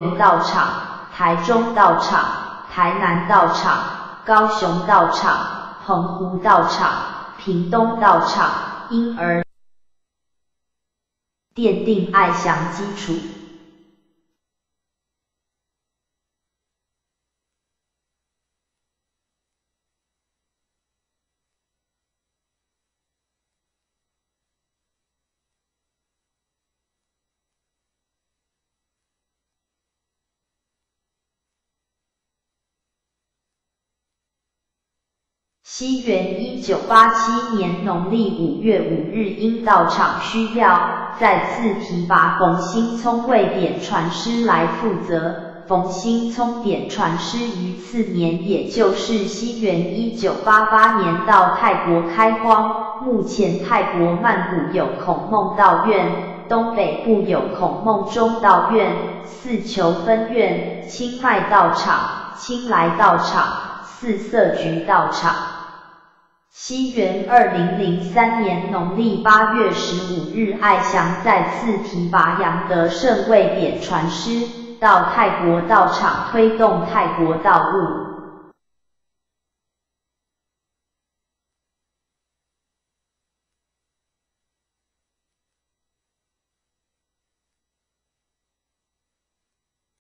道场、台中道场、台南道场、高雄道场、澎湖道场、屏东道场，因而奠定爱祥基础。西元1987年农历5月5日，因道场需要，再次提拔冯兴聪为典传师来负责。冯兴聪典传师于次年，也就是西元1988年到泰国开荒。目前泰国曼谷有孔孟道院，东北部有孔孟中道院、四球分院、清迈道场、清莱道场、四色局道场。西元2003年农历8月15日，爱祥再次提拔杨德胜为典传师，到泰国道场推动泰国道务。